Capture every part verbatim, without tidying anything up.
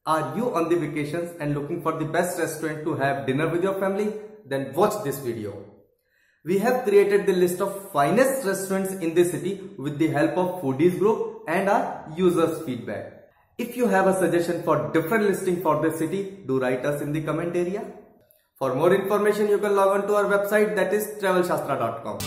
Are you on the vacations and looking for the best restaurant to have dinner with your family? Then watch this video. We have created the list of finest restaurants in the city with the help of foodies group and our users feedback. If you have a suggestion for different listing for the city, do write us in the comment area. For more information, you can log on to our website, that is travel shastra dot com.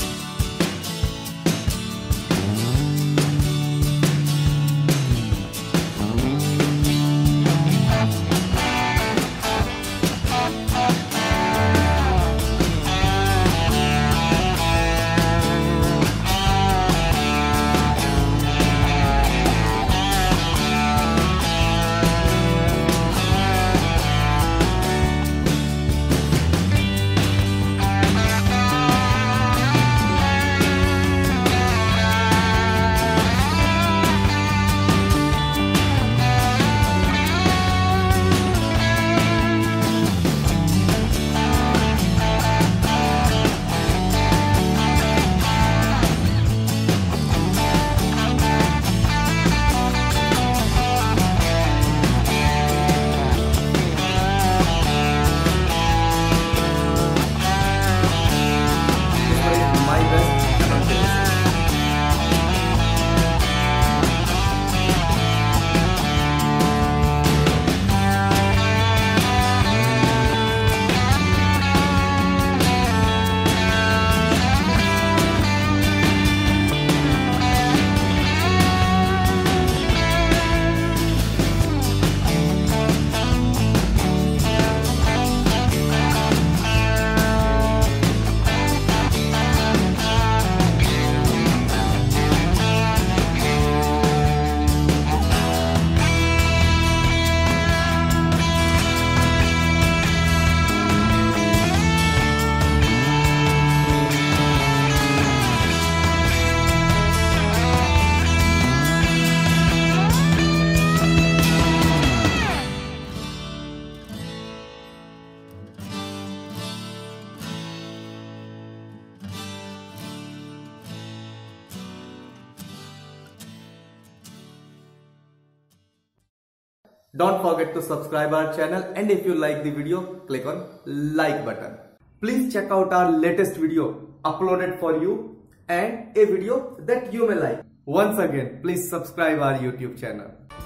Don't forget to subscribe our channel, and if you like the video, click on like button. Please check out our latest video uploaded for you and a video that you may like. Once again, please subscribe our YouTube channel.